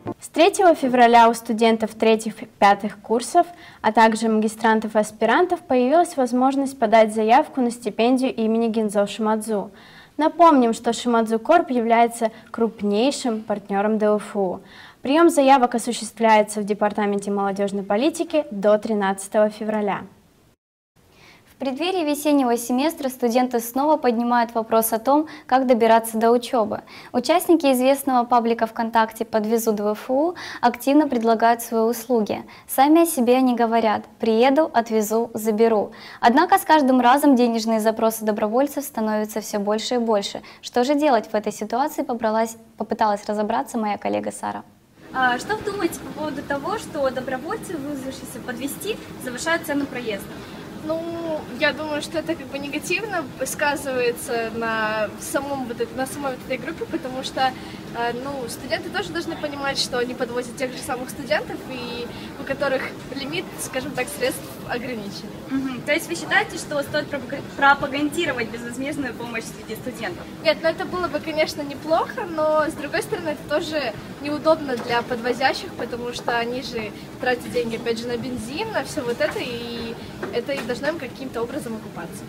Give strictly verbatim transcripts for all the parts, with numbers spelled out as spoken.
С третьего февраля у студентов третьих и пятых курсов, а также магистрантов и аспирантов появилась возможность подать заявку на стипендию имени Гинзо Шимадзу. Напомним, что Шимадзу Корп является крупнейшим партнером ДФУ. Прием заявок осуществляется в Департаменте молодежной политики до тринадцатого февраля. В преддверии весеннего семестра студенты снова поднимают вопрос о том, как добираться до учебы. Участники известного паблика ВКонтакте «Подвезу ДФУ» активно предлагают свои услуги. Сами о себе они говорят: «Приеду, отвезу, заберу». Однако с каждым разом денежные запросы добровольцев становятся все больше и больше. Что же делать в этой ситуации, побралась, попыталась разобраться моя коллега Сара. А что вы думаете по поводу того, что добровольцы, вызвавшиеся подвезти, завышают цену проезда? Ну, я думаю, что это как бы негативно сказывается на, самом, вот это, на самой вот этой группе, потому что ну, студенты тоже должны понимать, что они подвозят тех же самых студентов, и у которых лимит, скажем так, средств ограничен. Угу. То есть вы считаете, что стоит пропагандировать безвозмездную помощь среди студентов? Нет, ну это было бы, конечно, неплохо, но с другой стороны это тоже неудобно для подвозящих, потому что они же тратят деньги, опять же, на бензин, на все вот это, и это и должно им каким-то образом окупаться.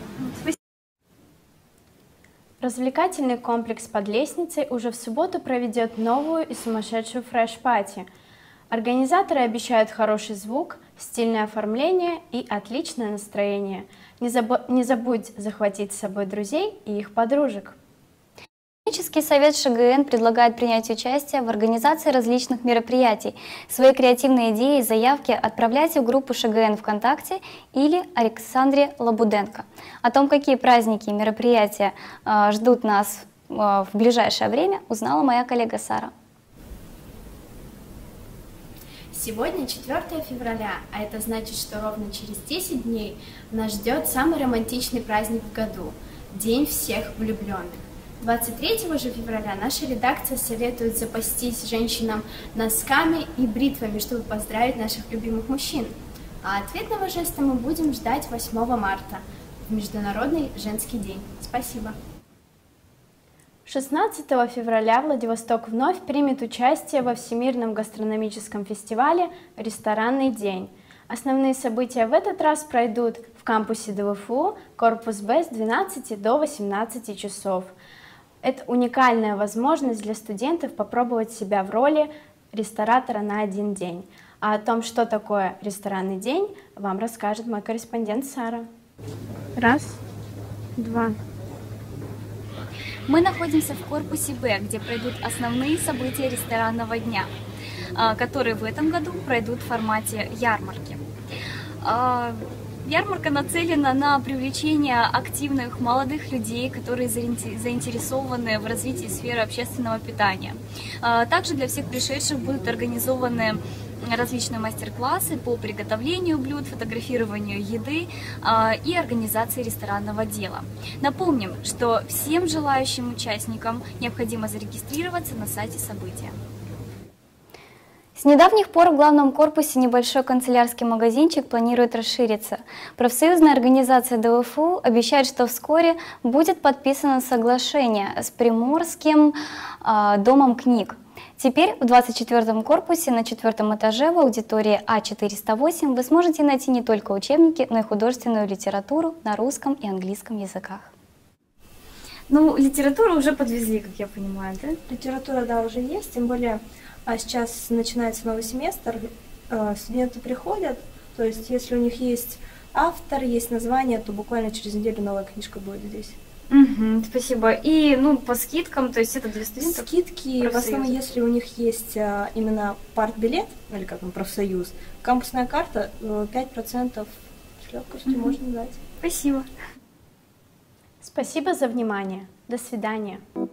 Развлекательный комплекс под лестницей уже в субботу проведет новую и сумасшедшую фреш-пати. Организаторы обещают хороший звук, стильное оформление и отличное настроение. Не, заб... Не забудь захватить с собой друзей и их подружек. Технический совет ШГН предлагает принять участие в организации различных мероприятий. Свои креативные идеи и заявки отправляйте в группу ШГН ВКонтакте или Александре Лабуденко. О том, какие праздники и мероприятия э, ждут нас э, в ближайшее время, узнала моя коллега Сара. Сегодня четвёртое февраля, а это значит, что ровно через десять дней нас ждет самый романтичный праздник в году – День всех влюбленных. двадцать третьего же февраля наша редакция советует запастись женщинам носками и бритвами, чтобы поздравить наших любимых мужчин. А ответного жеста мы будем ждать восьмого марта, в Международный женский день. Спасибо. шестнадцатого февраля Владивосток вновь примет участие во Всемирном гастрономическом фестивале «Ресторанный день». Основные события в этот раз пройдут в кампусе ДФУ, корпус Б с двенадцати до восемнадцати часов. Это уникальная возможность для студентов попробовать себя в роли ресторатора на один день. А о том, что такое ресторанный день, вам расскажет мой корреспондент Сара. Раз, два. Мы находимся в корпусе Б, где пройдут основные события ресторанного дня, которые в этом году пройдут в формате ярмарки. Ярмарка нацелена на привлечение активных молодых людей, которые заинтересованы в развитии сферы общественного питания. Также для всех пришедших будут организованы различные мастер-классы по приготовлению блюд, фотографированию еды и организации ресторанного дела. Напомним, что всем желающим участникам необходимо зарегистрироваться на сайте события. С недавних пор в главном корпусе небольшой канцелярский магазинчик планирует расшириться. Профсоюзная организация ДФУ обещает, что вскоре будет подписано соглашение с Приморским э, домом книг. Теперь в двадцать четвёртом корпусе на четвертом этаже в аудитории А четыреста восемь вы сможете найти не только учебники, но и художественную литературу на русском и английском языках. Ну, литературу уже подвезли, как я понимаю, да? Литература, да, уже есть, тем более а сейчас начинается новый семестр, студенты приходят, то есть если у них есть автор, есть название, то буквально через неделю новая книжка будет здесь. Угу, спасибо. И, ну, по скидкам, то есть это для студентов? Скидки, в основном, если у них есть а, именно партбилет, или как он, профсоюз, кампусная карта, пять процентов с легкостью угу. можно дать. Спасибо. Спасибо за внимание. До свидания.